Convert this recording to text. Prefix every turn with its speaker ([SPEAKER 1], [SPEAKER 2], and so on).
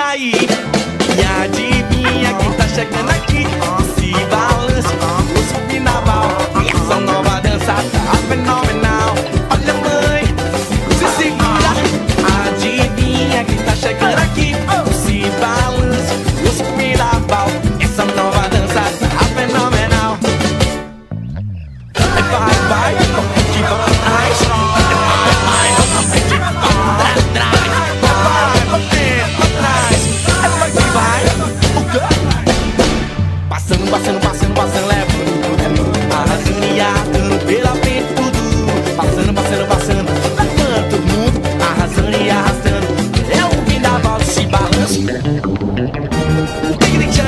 [SPEAKER 1] aí. E adivinha quem tá chegando aqui? Se balança, o subinaval. E essa nova dança tá fenomenal. Olha, mãe, se segura. Adivinha quem tá chegando aqui? Se balança, o subinaval. Essa nova dança tá fenomenal. Vai, vai, que vai atrás. Vai, novamente, pra trás. Vai, pra trás. Vai que vai. Passando, passando, passando, passando, levando. Arrasando e arrastando pela frente tudo. Passando, passando, passando, levando todo mundo. Arrasando e arrastando. É o vendaval que se balança. Tem que